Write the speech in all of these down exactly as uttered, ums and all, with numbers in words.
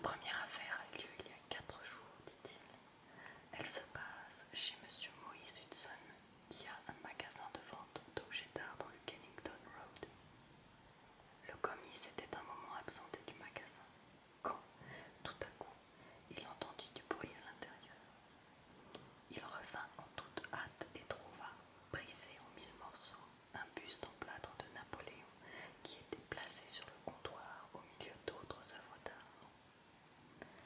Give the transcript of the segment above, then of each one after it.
première affaire a eu lieu il y a quatre jours, dit-il. Elle se passe chez Monsieur Maurice Hudson, qui a un magasin de vente d'objets d'art dans le Kennington Road. Le commis s'était un moment absenté du magasin, quand, tout à coup, il entendit du bruit à l'intérieur. Il revint en toute hâte et trouva, brisé en mille morceaux, un buste en plâtre de Napoléon qui était placé sur le comptoir au milieu d'autres œuvres d'art.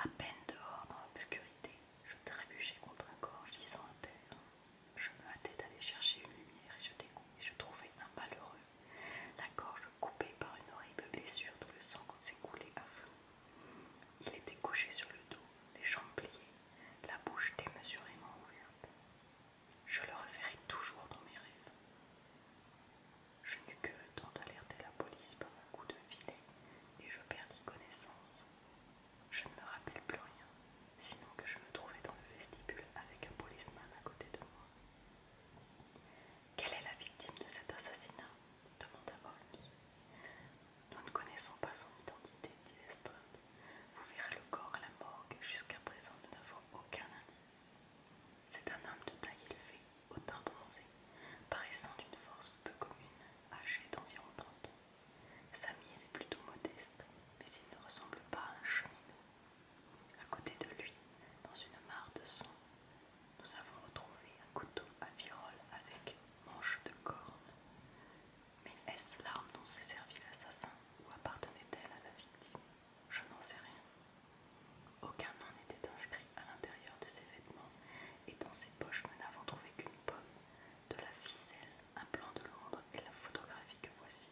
À peine dehors dans l'obscurité, je trébuchais contre un corps gisant à terre. Je me hâtais d'aller chercher une lumière et je, et je trouvais un malheureux, la gorge coupée par une horrible blessure d'où le sang s'écoulait à flot. Il était couché sur le dos, les jambes pliées, la bouche démesurément ouverte. Je le reverrai toujours dans mes rêves. Je n'eus que le temps d'alerter la police par un coup de filet et je perdis connaissance. Je ne me rappelle plus rien, sinon que je me trouvais dans le vestibule avec un policeman à côté de moi. Quelle est la victime de cet assassinat? Demanda Holmes. Nous ne connaissons pas son identité, dit Lestrade. Vous verrez le corps à la morgue. Jusqu'à présent, nous n'avons aucun indice. C'est un homme de taille élevée, au teint bronzé, paraissant d'une force peu commune, âgé d'environ trente ans. Sa mise est plutôt modeste, mais il ne ressemble pas à un cheminot. À côté de lui, dans une mare de sang, nous avons retrouvé un couteau à virole avec manche de corne. Mais est-ce l'arme dont s'est servi l'assassin ou appartenait-elle à la victime? Je n'en sais rien. Aucun nom n'était inscrit à l'intérieur de ses vêtements et dans ses poches nous n'avons trouvé qu'une pomme, de la ficelle, un plan de Londres et la photographie que voici.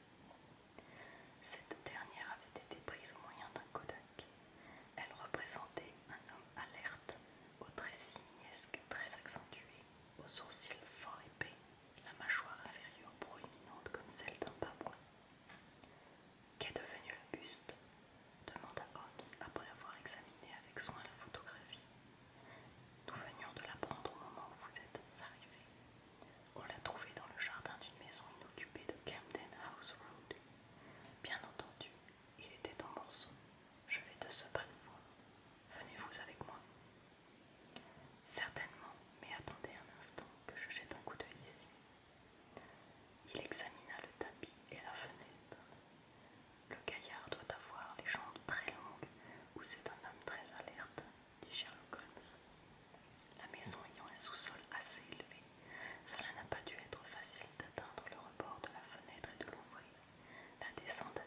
Cette dernière avait été prise au moyen d'un Kodak. Elle représentait un homme alerte, aux traits simiesques très accentués, aux sourcils fort épais, la mâchoire inférieure proéminente comme celle d'un babouin. Qu'est devenu le buste? Demanda Holmes après avoir examiné avec soin la photographie. Nous venions de la prendre au moment où vous êtes arrivés. On l'a trouvé dans le jardin d'une maison inoccupée de Camden House Road. Bien entendu, il était en morceaux. Je vais de ce pas le voir. Venez-vous avec moi? Certainement, mais attendez un instant que je jette un coup d'œil ici. Il examina le tapis et la fenêtre. Le gaillard doit avoir les jambes très longues, ou c'est un homme très alerte, dit Sherlock Holmes. La maison ayant un sous-sol assez élevé, cela n'a pas dû être facile d'atteindre le rebord de la fenêtre et de l'ouvrir. La descente